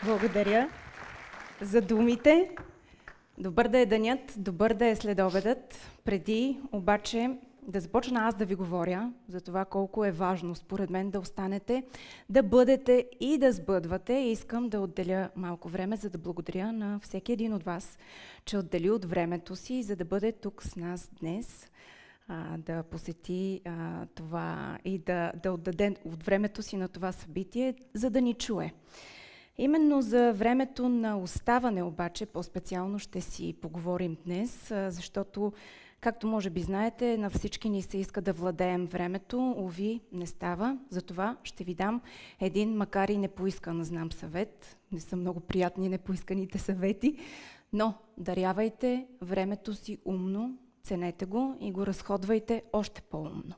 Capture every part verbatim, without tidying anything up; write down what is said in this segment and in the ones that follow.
Благодаря за думите. Добър да е денят, добър да е следобедът. Преди обаче да започна аз да ви говоря за това колко е важно според мен да останете, да бъдете и да сбъдвате, искам да отделя малко време, за да благодаря на всеки един от вас, че отдели от времето си, за да бъде тук с нас днес, а, да посети а, това и да, да отдаде от времето си на това събитие, за да ни чуе. Именно за времето на оставане обаче, по-специално ще си поговорим днес, защото, както може би знаете, на всички ни се иска да владеем времето, уви, не става. Затова ще ви дам един, макар и непоискан, знам, съвет. Не са много приятни непоисканите съвети, но дарявайте времето си умно, ценете го и го разходвайте още по-умно.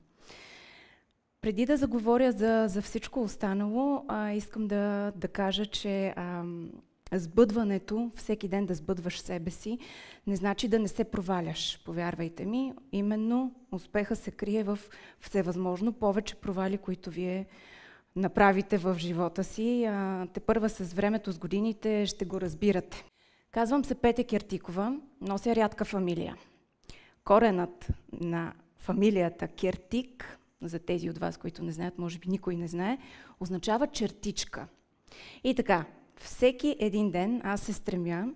Преди да заговоря за, за всичко останало, а, искам да, да кажа, че а, сбъдването, всеки ден да сбъдваш себе си, не значи да не се проваляш. Повярвайте ми, именно успеха се крие в всевъзможно повече провали, които вие направите в живота си. А, тепърва с времето, с годините ще го разбирате. Казвам се Петя Кертикова, нося рядка фамилия. Коренът на фамилията Кертик, за тези от вас, които не знаят, може би никой не знае, означава чертичка. И така, всеки един ден аз се стремя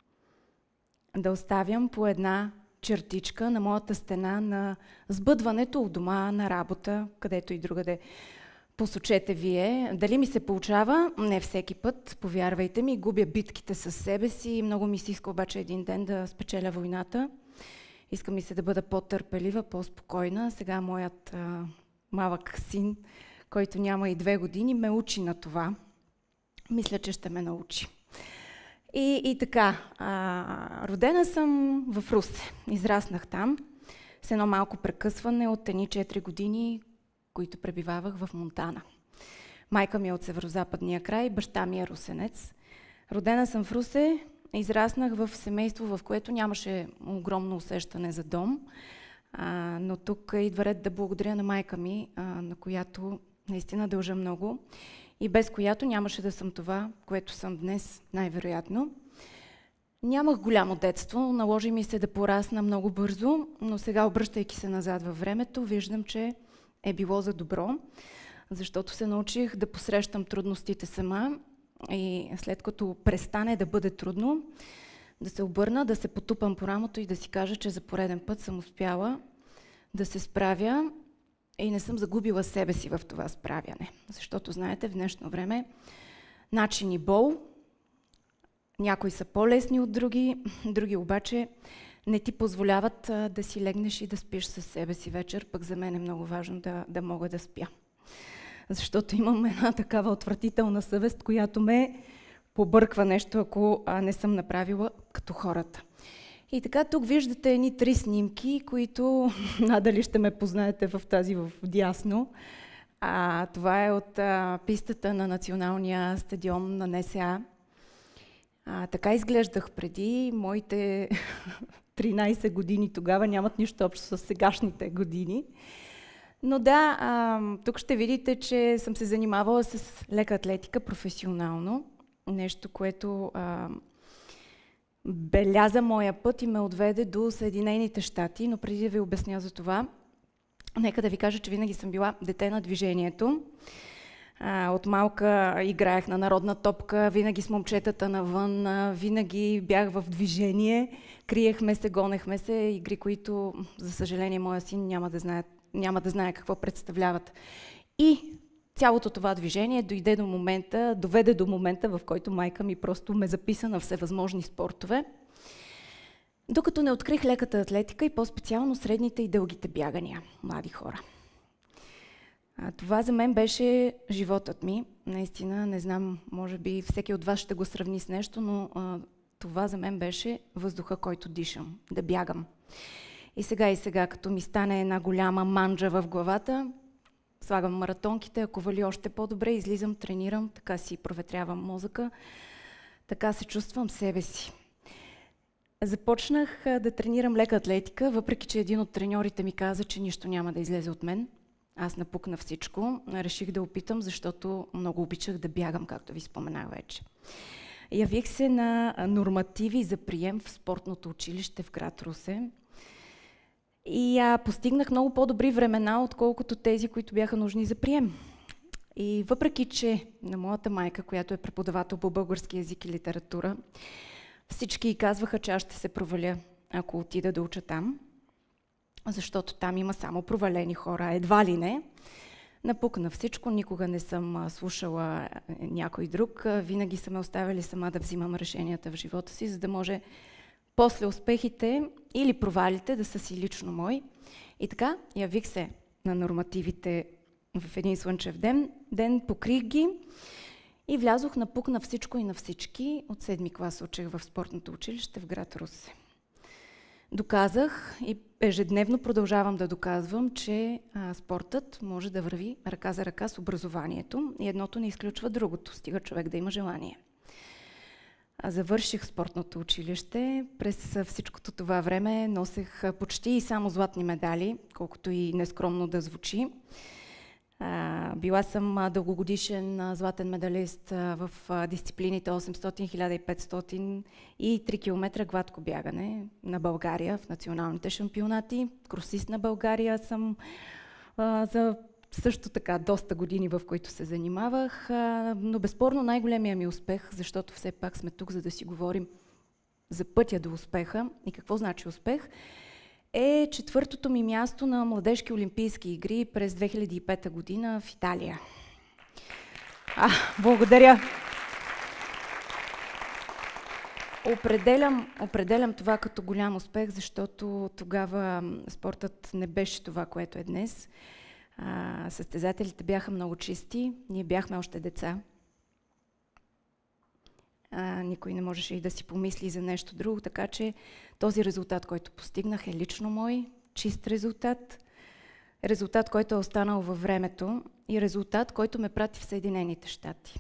да оставям по една чертичка на моята стена на сбъдването у дома, на работа, където и другаде посочете вие. Дали ми се получава? Не всеки път, повярвайте ми, губя битките със себе си. Много ми се иска обаче един ден да спечеля войната. Иска ми се да бъда по-търпелива, по-спокойна. Сега моят а, малък син, който няма и две години, ме учи на това. Мисля, че ще ме научи. И, и така, а, родена съм в Русе. Израснах там с едно малко прекъсване от едни четири години, които пребивавах в Монтана. Майка ми е от северозападния край, баща ми е русенец. Родена съм в Русе. Израснах в семейство, в което нямаше огромно усещане за дом, а, но тук идва ред да благодаря на майка ми, а, на която наистина дължа много и без която нямаше да съм това, което съм днес, най-вероятно. Нямах голямо детство, наложи ми се да порасна много бързо, но сега, обръщайки се назад във времето, виждам, че е било за добро, защото се научих да посрещам трудностите сама. И след като престане да бъде трудно, да се обърна, да се потупам по рамото и да си кажа, че за пореден път съм успяла да се справя и не съм загубила себе си в това справяне. Защото, знаете, в днешно време начин и бол, някои са по-лесни от други, други обаче не ти позволяват а, да си легнеш и да спиш със себе си вечер, пък за мен е много важно да, да мога да спя. Защото имам една такава отвратителна съвест, която ме побърква нещо, ако а, не съм направила като хората. И така, тук виждате едни три снимки, които надали ще ме познаете в тази в дясно. А, това е от а, пистата на националния стадион на НСА. А, така изглеждах преди. Моите тринайсет години тогава нямат нищо общо с сегашните години. Но да, а, тук ще видите, че съм се занимавала с лека атлетика професионално. Нещо, което а, беляза моя път и ме отведе до Съединените щати. Но преди да ви обясня за това, нека да ви кажа, че винаги съм била дете на движението. А, от малка играех на народна топка, винаги с момчетата навън, а, винаги бях в движение, криехме се, гонехме се, игри, които, за съжаление, моя син няма да знае няма да знае какво представляват. И цялото това движение дойде до момента, доведе до момента, в който майка ми просто ме записа на всевъзможни спортове, докато не открих леката атлетика и по-специално средните и дългите бягания, млади хора. А, това за мен беше животът ми. Наистина, не знам, може би всеки от вас ще го сравни с нещо, но а, това за мен беше въздуха, който дишам, да бягам. И сега и сега, като ми стане една голяма манджа в главата, слагам маратонките, ако вали още по-добре, излизам, тренирам, така си проветрявам мозъка, така се чувствам себе си. Започнах да тренирам лека атлетика, въпреки че един от треньорите ми каза, че нищо няма да излезе от мен. Аз напукна всичко, реших да опитам, защото много обичах да бягам, както ви споменах вече. Явих се на нормативи за прием в спортното училище в град Русе. И а, постигнах много по-добри времена, отколкото тези, които бяха нужни за прием. И въпреки, че на моята майка, която е преподавател по български език и литература, всички казваха, че аз ще се проваля, ако отида да уча там, защото там има само провалени хора, едва ли не. Напукна всичко, никога не съм слушала някой друг, винаги са ме оставили сама да взимам решенията в живота си, за да може после успехите или провалите да са си лично мои. И така, явих се на нормативите в един слънчев ден, ден покрих ги и влязох напук на всичко и на всички. От седми клас учех в спортното училище в град Русе. Доказах и ежедневно продължавам да доказвам, че а, спортът може да върви ръка за ръка с образованието и едното не изключва другото, стига човек да има желание. А завърших спортното училище. През всичкото това време носех почти и само златни медали, колкото и нескромно да звучи. А, била съм дългогодишен златен медалист в дисциплините осемстотин, хиляда и петстотин и три километра гладко бягане на България в националните шампионати. Кросист на България съм а, за също така доста години, в които се занимавах, а, но безспорно най-големия ми успех, защото все пак сме тук, за да си говорим за пътя до успеха и какво значи успех, е четвъртото ми място на младежки олимпийски игри през две хиляди и пета година в Италия. А, благодаря! Определям, определям това като голям успех, защото тогава спортът не беше това, което е днес. А, състезателите бяха много чисти, ние бяхме още деца. А, никой не можеше и да си помисли за нещо друго, така че този резултат, който постигнах, е лично мой, чист резултат, резултат, който е останал във времето и резултат, който ме прати в Съединените щати.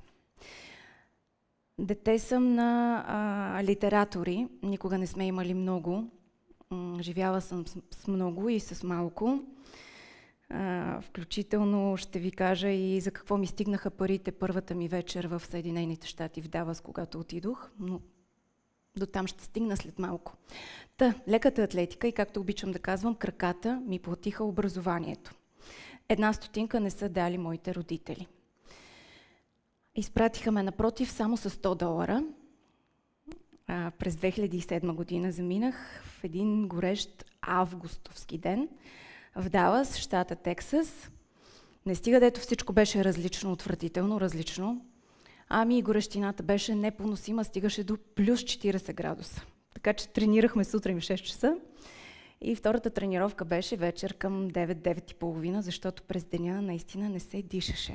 Дете съм на а, литератори, никога не сме имали много, живяла съм с, с много и с малко. Uh, включително ще ви кажа и за какво ми стигнаха парите първата ми вечер в Съединените щати в Далас, когато отидох, но до там ще стигна след малко. Та, леката атлетика и, както обичам да казвам, краката ми платиха образованието. Една стотинка не са дали моите родители. Изпратиха ме напротив само с сто долара. Uh, през две хиляди и седма година заминах в един горещ августовски ден в Далас, щата Тексас. Не стига, дето всичко беше различно, отвратително различно, ами и горещината беше непоносима, стигаше до плюс четирийсет градуса. Така че тренирахме сутрин в шест часа и втората тренировка беше вечер към девет, девет и половина, защото през деня наистина не се дишаше.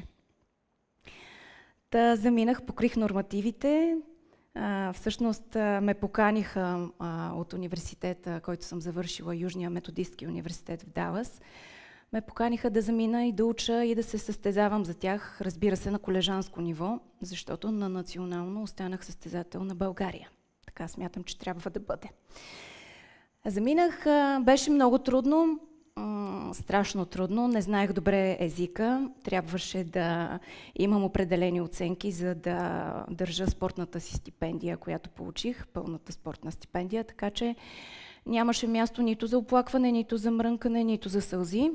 Та заминах, покрих нормативите. А, всъщност а, ме поканиха а, от университета, който съм завършила, Южния методистки университет в Далас. Ме поканиха да замина и да уча и да се състезавам за тях, разбира се, на колежанско ниво, защото на национално останах състезател на България. Така смятам, че трябва да бъде. Заминах, а, беше много трудно, м- страшно трудно, не знаех добре езика, трябваше да имам определени оценки, за да държа спортната си стипендия, която получих, пълната спортна стипендия, така че нямаше място нито за оплакване, нито за мрънкане, нито за сълзи.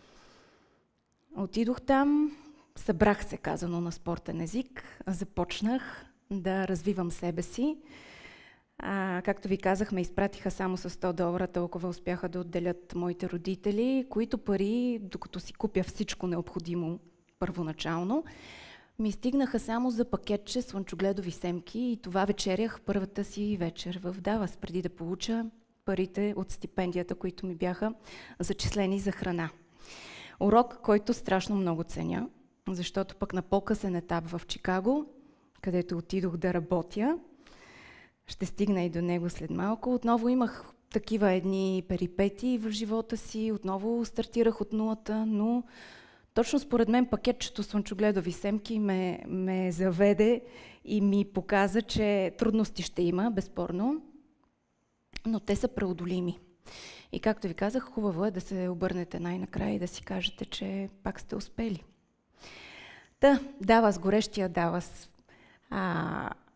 Отидох там, събрах се, казано на спортен език, започнах да развивам себе си. А, както ви казах, ме изпратиха само с сто долара, толкова успяха да отделят моите родители, които пари, докато си купя всичко необходимо първоначално, ми стигнаха само за пакетче слънчогледови семки и това вечерях първата си вечер в Далас, преди да получа парите от стипендията, които ми бяха зачислени за храна. Урок, който страшно много ценя, защото пък на по-късен етап в Чикаго, където отидох да работя, ще стигна и до него след малко. Отново имах такива едни перипетии в живота си, отново стартирах от нулата, но точно според мен пакетчето слънчогледови семки ме, ме заведе и ми показа, че трудности ще има, безспорно, но те са преодолими. И както ви казах, хубаво е да се обърнете най-накрая и да си кажете, че пак сте успели. Та, Далас, горещия Далас. А,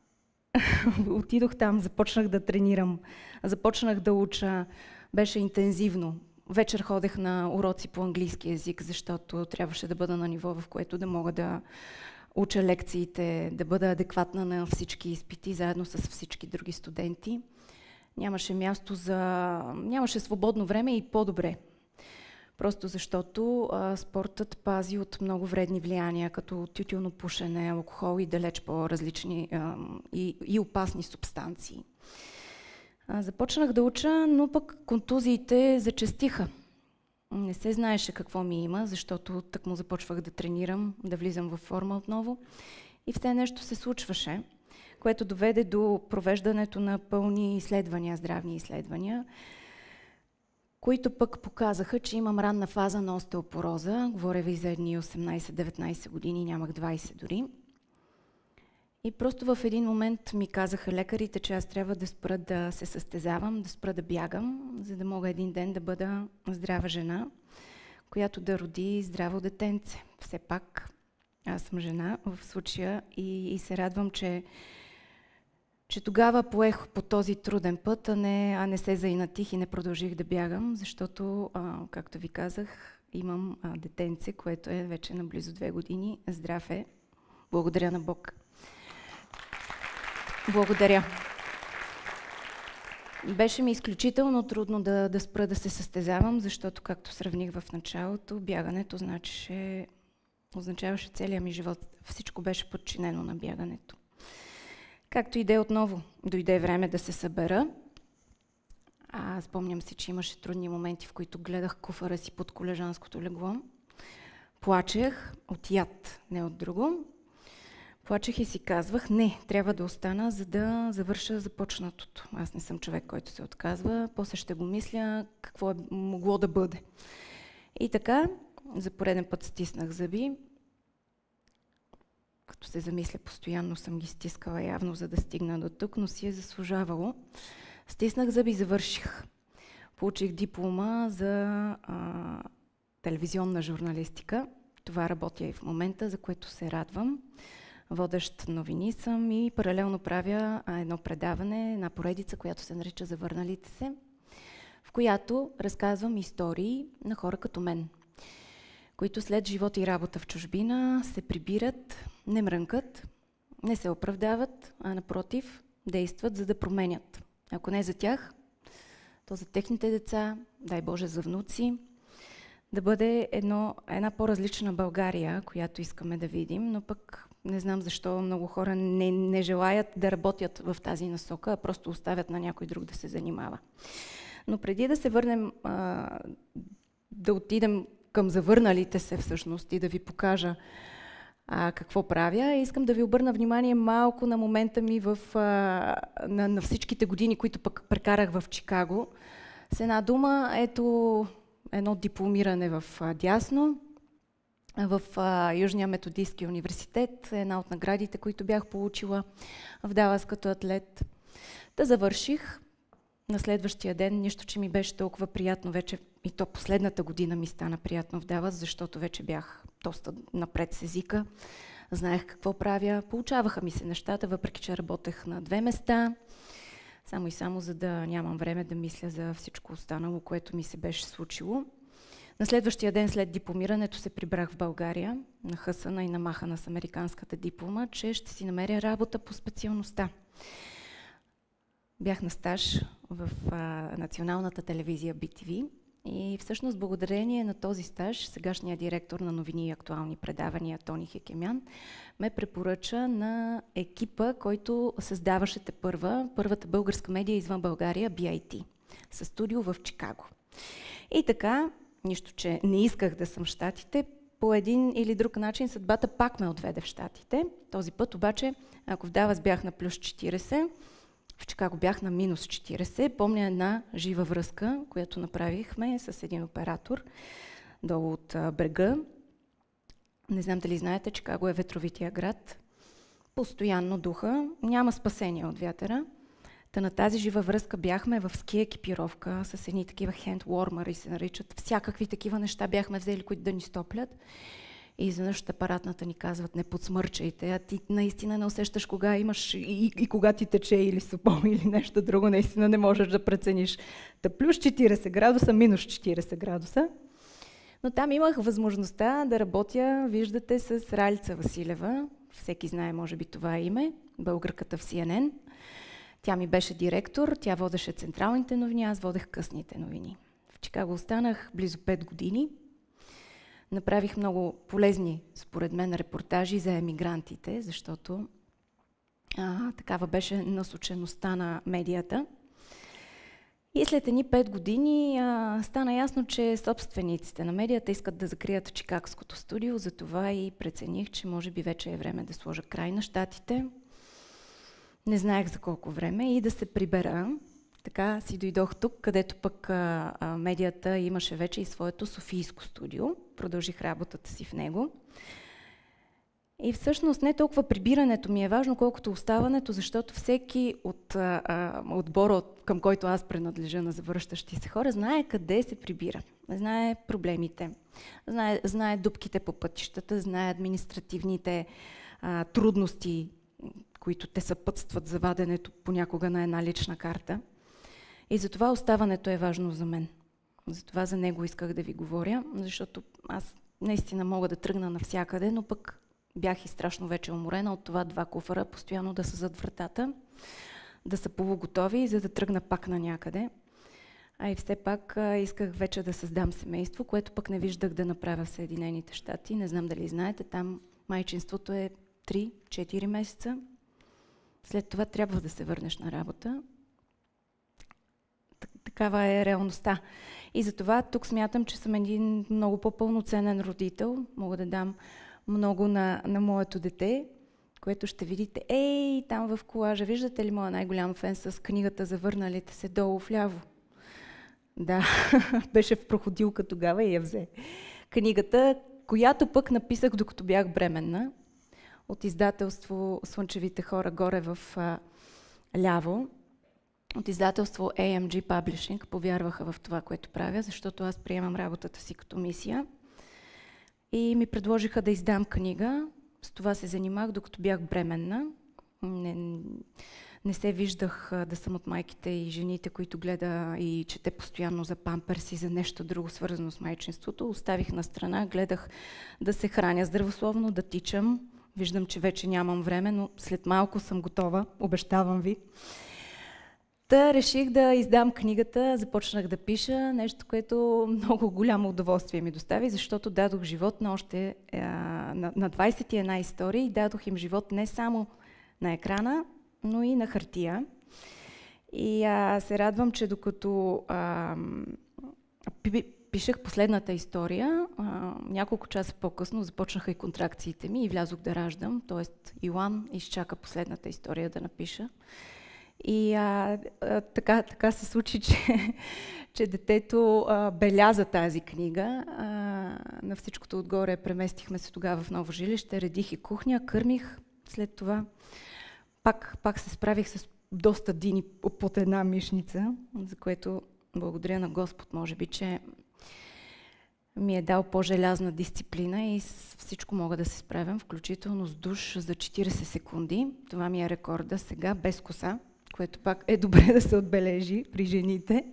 Отидох там, започнах да тренирам, започнах да уча, беше интензивно. Вечер ходех на уроци по английски език, защото трябваше да бъда на ниво, в което да мога да уча лекциите, да бъда адекватна на всички изпити, заедно с всички други студенти. Нямаше място за... Нямаше свободно време и по-добре. Просто защото а, спортът пази от много вредни влияния, като тютюнопушене, алкохол и далеч по-различни а, и, и опасни субстанции. А, започнах да уча, но пък контузиите зачестиха. Не се знаеше какво ми има, защото тъкмо започвах да тренирам, да влизам във форма отново. И все нещо се случваше, което доведе до провеждането на пълни изследвания, здравни изследвания, които пък показаха, че имам ранна фаза на остеопороза. Говоря ви за едни осемнайсет-деветнайсет години, нямах двайсет дори. И просто в един момент ми казаха лекарите, че аз трябва да спра да се състезавам, да спра да бягам, за да мога един ден да бъда здрава жена, която да роди здраво детенце. Все пак аз съм жена в случая и, и се радвам, че, че тогава поех по този труден път, а не, а не се заинатих и не продължих да бягам, защото, а, както ви казах, имам а, детенце, което е вече на близо две години. Здрав е. Благодаря на Бог. Благодаря. Беше ми изключително трудно да, да спра да се състезавам, защото, както сравних в началото, бягането значеше, означаваше целия ми живот. Всичко беше подчинено на бягането. Както и да е отново, дойде време да се събера. А, спомням си, че имаше трудни моменти, в които гледах куфара си под колежанското легло. Плачех от яд, не от друго. Плачех и си казвах, не, трябва да остана, за да завърша започнатото. Аз не съм човек, който се отказва, после ще го мисля какво е могло да бъде. И така, за пореден път стиснах зъби. Като се замисля, постоянно съм ги стискала явно, за да стигна до тук, но си е заслужавало. Стиснах зъби и завърших. Получих диплома за а, телевизионна журналистика. Това работя и в момента, за което се радвам. Водещ новини съм и паралелно правя едно предаване, една поредица, която се нарича "Завърналите се", в която разказвам истории на хора като мен, които след живот и работа в чужбина се прибират, не мрънкат, не се оправдават, а напротив, действат, за да променят. Ако не за тях, то за техните деца, дай Боже за внуци, да бъде едно, една по-различна България, която искаме да видим, но пък не знам защо много хора не, не желаят да работят в тази насока, а просто оставят на някой друг да се занимава. Но преди да се върнем, а, да отидем към завърналите се всъщност и да ви покажа а, какво правя, искам да ви обърна внимание малко на момента ми в, а, на, на всичките години, които пък прекарах в Чикаго. С една дума, ето едно дипломиране в а, дясно, в а, Южния методистски университет, една от наградите, които бях получила в Далас като атлет. Да завърших на следващия ден, нищо, че ми беше толкова приятно вече, и то последната година ми стана приятно в Далас, защото вече бях доста напред с езика, знаех какво правя, получаваха ми се нещата, въпреки че работех на две места, само и само за да нямам време да мисля за всичко останало, което ми се беше случило. На следващия ден след дипломирането се прибрах в България, нахъсана и намахана с американската диплома, че ще си намеря работа по специалността. Бях на стаж в а, националната телевизия Би Ти Ви и всъщност благодарение на този стаж сегашният директор на новини и актуални предавания Тони Хекемян ме препоръча на екипа, който създаваше тепърва първата българска медия извън България, Би Ай Ти, със студио в Чикаго. И така, нищо, че не исках да съм в Щатите, по един или друг начин съдбата пак ме отведе в Щатите. Този път обаче, ако в Далас бях на плюс четирийсет, в Чикаго бях на минус четирийсет. Помня една жива връзка, която направихме с един оператор долу от а, брега. Не знам дали знаете, Чикаго е ветровития град. Постоянно духа, няма спасение от вятъра. Та на тази жива връзка бяхме в ски екипировка с едни такива хендуормъри се наричат. Всякакви такива неща бяхме взели, които да ни стоплят. И изведнъж от апаратната ни казват, не подсмърчайте, а ти наистина не усещаш кога имаш и, и кога ти тече или супол или нещо друго, наистина не можеш да прецениш. Та плюс четирийсет градуса, минус четирийсет градуса. Но там имах възможността да работя, виждате, с Ралица Василева. Всеки знае, може би, това име, българката в Си Ен Ен. Тя ми беше директор, тя водеше централните новини, аз водех късните новини. В Чикаго останах близо пет години. Направих много полезни, според мен, репортажи за емигрантите, защото а, такава беше насочеността на медията. И след едни пет години а, стана ясно, че собствениците на медията искат да закрият чикагското студио, затова и прецених, че може би вече е време да сложа край на щатите. Не знаех за колко време и да се прибера. Така си дойдох тук, където пък а, а, медията имаше вече и своето софийско студио. Продължих работата си в него. И всъщност не толкова прибирането ми е важно, колкото оставането, защото всеки от а, а, отбора, от, към който аз принадлежа на завръщащи се хора, знае къде се прибира, знае проблемите, знае, знае дупките по пътищата, знае административните а, трудности, които те съпътстват за ваденето понякога на една лична карта. И затова оставането е важно за мен. Затова за него исках да ви говоря, защото аз наистина мога да тръгна навсякъде, но пък бях и страшно вече уморена от това два куфара постоянно да са зад вратата, да са полуготови, за да тръгна пак на някъде. А и все пак а, исках вече да създам семейство, което пък не виждах да направя в Съединените щати. Не знам дали знаете, там майчинството е три-четири месеца. След това трябва да се върнеш на работа. Такава е реалността. И затова тук смятам, че съм един много по-пълноценен родител. Мога да дам много на, на моето дете, което ще видите. Ей, там в колажа, виждате ли моя най-голям фен с книгата "Завърналите се" долу вляво? Да, беше в проходилка тогава и я взе. Книгата, която пък написах докато бях бременна, от издателство "Слънчевите хора" горе в а, ляво. От издателство Ей Ем Джи Publishing повярваха в това, което правя, защото аз приемам работата си като мисия. И ми предложиха да издам книга. С това се занимах, докато бях бременна. Не, не се виждах да съм от майките и жените, които гледа и чете постоянно за памперси, за нещо друго свързано с майчинството. Оставих на страна, гледах да се храня здравословно, да тичам. Виждам, че вече нямам време, но след малко съм готова, обещавам ви. Та реших да издам книгата, започнах да пиша, нещо, което много голямо удоволствие ми достави, защото дадох живот на още а, на, на двайсет и една истории, дадох им живот не само на екрана, но и на хартия. И а, се радвам, че докато а, пишех последната история, а, няколко часа по-късно започнаха и контракциите ми и влязох да раждам, т.е. Йоан изчака последната история да напиша. И а, а, така, така се случи, че, че детето а, беляза тази книга. А, на всичкото отгоре преместихме се тогава в ново жилище, редих и кухня, кърмих. След това пак, пак се справих с доста дини под една мишница, за което благодаря на Господ, може би, че ми е дал по-желязна дисциплина и с всичко мога да се справям, включително с душ за четирийсет секунди. Това ми е рекорда сега, без коса, което пак е добре да се отбележи при жените.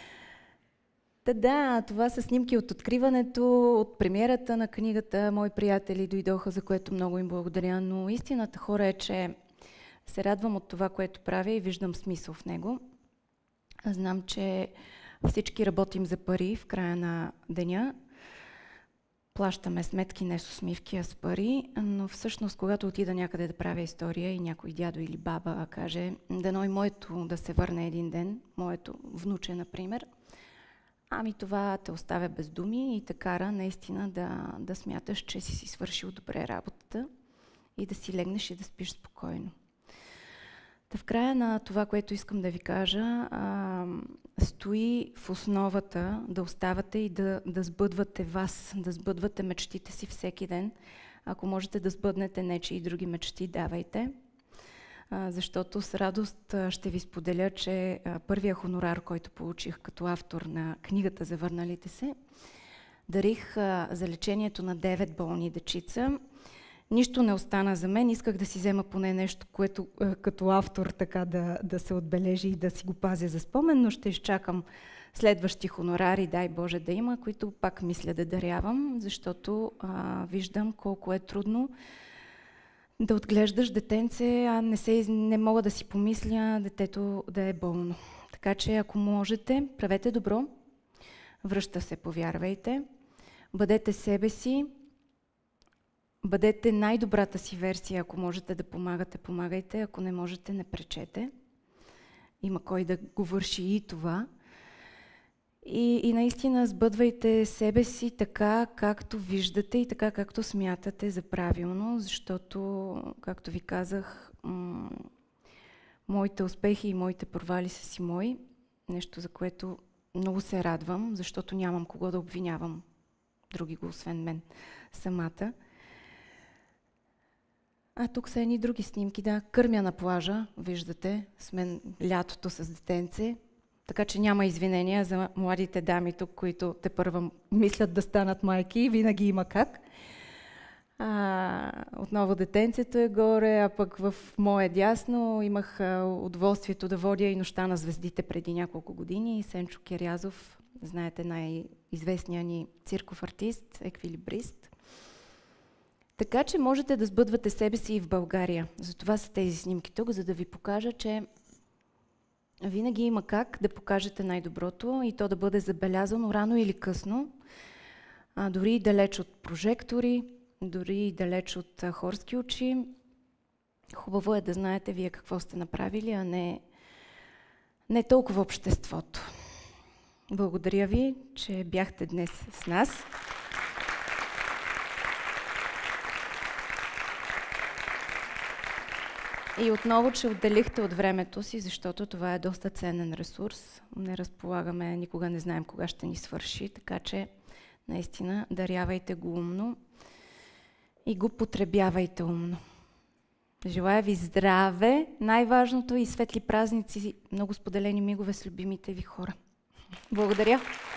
Та да, това са снимки от откриването, от премиерата на книгата. Мои приятели дойдоха, за което много им благодаря, но истината, хора, е, че се радвам от това, което правя и виждам смисъл в него. Знам, че всички работим за пари в края на деня. Плащаме сметки не с усмивки, а с пари, но всъщност, когато отида някъде да правя история и някой дядо или баба каже, дано и моето да се върне един ден, моето внуче, например, ами това те оставя без думи и те кара наистина да, да смяташ, че си си свършил добре работата и да си легнеш и да спиш спокойно. Та в края на това, което искам да ви кажа, а, стои в основата да оставате и да, да сбъдвате вас, да сбъдвате мечтите си всеки ден. Ако можете да сбъднете нечии други мечти, давайте. А, защото с радост ще ви споделя, че а, първия хонорар, който получих като автор на книгата "Завърналите се", Дарих а, за лечението на девет болни дечица. Нищо не остана за мен, исках да си взема поне нещо, което а, като автор така да, да се отбележи и да си го пазя за спомен, но ще изчакам следващи хонорари, дай Боже да има, които пак мисля да дарявам, защото а, виждам колко е трудно да отглеждаш детенце, а не, се, не мога да си помисля детето да е болно. Така че ако можете, правете добро, връща се, повярвайте, бъдете себе си, бъдете най-добрата си версия, ако можете да помагате, помагайте, ако не можете, не пречете. Има кой да го върши и това. И, и наистина сбъдвайте себе си така, както виждате и така, както смятате за правилно, защото, както ви казах, м- моите успехи и моите провали са си мои. Нещо, за което много се радвам, защото нямам кого да обвинявам други го, освен мен самата. А тук са едни други снимки, да, кърмя на плажа, виждате, с мен лятото с детенце. Така че няма извинения за младите дами тук, които тепърва мислят да станат майки, винаги има как. А, отново детенцето е горе, а пък в мое дясно имах а, удоволствието да водя и Нощта на звездите преди няколко години. Сенчо Кирязов, знаете, най-известният ни цирков артист, еквилибрист. Така че можете да сбъдвате себе си и в България. Затова са тези снимки тук, за да ви покажа, че винаги има как да покажете най-доброто и то да бъде забелязано рано или късно, а, дори и далеч от прожектори, дори и далеч от а, хорски очи. Хубаво е да знаете вие какво сте направили, а не, не толкова обществото. Благодаря ви, че бяхте днес с нас. И отново, че отделихте от времето си, защото това е доста ценен ресурс. Не разполагаме, никога не знаем кога ще ни свърши, така че наистина дарявайте го умно и го потребявайте умно. Желая ви здраве, най-важното и светли празници, много споделени мигове с любимите ви хора. Благодаря!